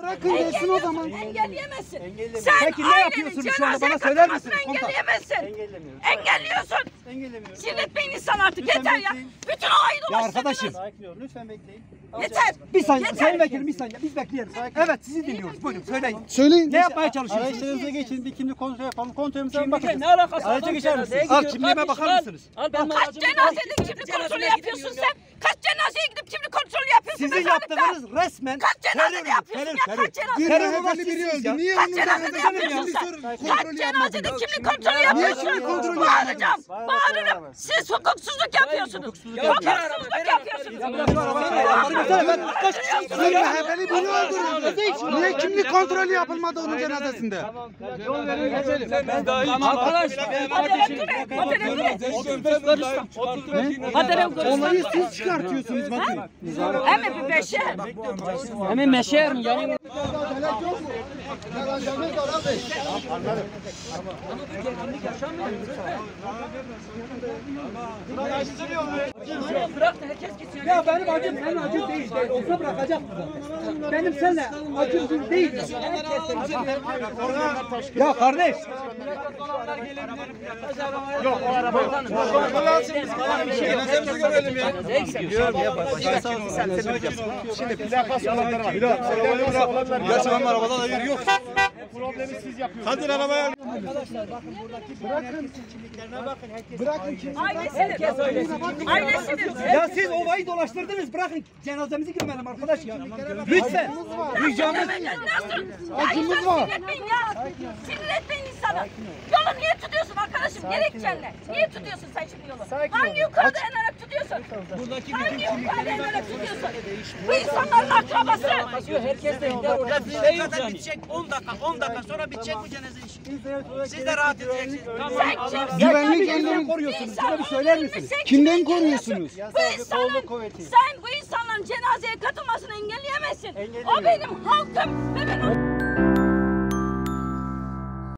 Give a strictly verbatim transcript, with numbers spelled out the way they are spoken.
bırakın desin o zaman. Engelleyemezsin. Sen Peki ne yapıyorsunuz şu anda? Bana söyler misiniz? Engelleyemezsin. Engellemiyorum. Engelliyorsun. Engellemiyorum. Sinirletmeyin insan artık. Lütfen Yeter ya. bekleyin. Bütün olayı Ya dolaştırdınız. arkadaşım. Sakin olun. Lütfen bekleyin. Yeter. Bir saniye. Yeter. Sayın Vekilim bir saniye. Biz bekleyelim. Evet sizi dinliyoruz. Buyurun söyleyin. Söyleyin. Ne yapmaya çalışıyorsunuz? Araçlarınıza geçin. Bir kimlik kontrol yapalım. Kontrolümüze bakın. Ne alakası var? Araca geçer misiniz? Al Kimliğime bakar mısınız? Al ben Kaç cenazede kimlik kontrolü yapıyorsun sen? Kaç cenazeye gidip kimlik kontrolü yapıyorsun? Sizin mezarlıkta? yaptığınız resmen Kaç cenazede terör, yapıyorsun terör, ya? terör. Kaç cenazede? Bir Terör M H P'li biri olmazsınız öldü. ya. Niye Kaç onun cenazede cenazesinde yapıyorsun sen? kimlik Kaç kontrolü cenazede yapmadınız? kimlik kontrolü Niye yapıyorsun? kimlik kontrolü Bağıracağım. yapmadınız? Bağırırım. Siz hukuksuzluk yapıyorsunuz. hukuksuzluk Hukuksuzluk yapıyorsunuz. Bir M H P'li biri öldürüldü. Niye kimlik kontrolü yapılmadı onun cenazesinde? Arkadaş. Olayı siz çıkartıyorsunuz bakın. Hem bir beşer. Hemen meşer mi? Yani bırak da herkes gitsin. Ya benim acım senin acın değil. değil. Olsa bırakacaktı zaten. Benim seninle acım değil. Ya kardeş. Yok o araba yok. Cenazemizi görelim ya. Şimdi plakası olanlar var. Olanlar Yaşanan arabadan hayır yok. problemi siz yapıyorsunuz. Hadi arabaya. Arkadaşlar bakın buradaki bırakın kimliklerine bakın. Herkes Bırakın kimlik. Ailesinin. Ailesinin. Ya siz ovayı dolaştırdınız. Bırakın cenazemizi gömelim arkadaş ya. Lütfen. Ricamız. Acımız var. Sinirletmeyin ya. Sinirletmeyin insana. Yolu niye tutuyorsun arkadaşım? Gerekçenle. Niye tutuyorsun sen şimdi yolu? Hangi yukarı dayanarak tutuyorsun? Hangi yukarı dayanarak tutuyorsun? Bu insanların akrabası. Herkes de gider orada bir şey yok yani. bitecek on dakika on dakika sonra bitecek bu cenaze işi. Siz de rahat edeceksiniz. Sen kimsin? Güvenlik Sen önlemi koruyorsunuz. İnsan Size bir söyler olduğunu misiniz? sen Kimden kim koruyorsunuz? Bu insanın, sen bu insanların cenazeye katılmasını engelleyemezsin. O benim halkım ve ben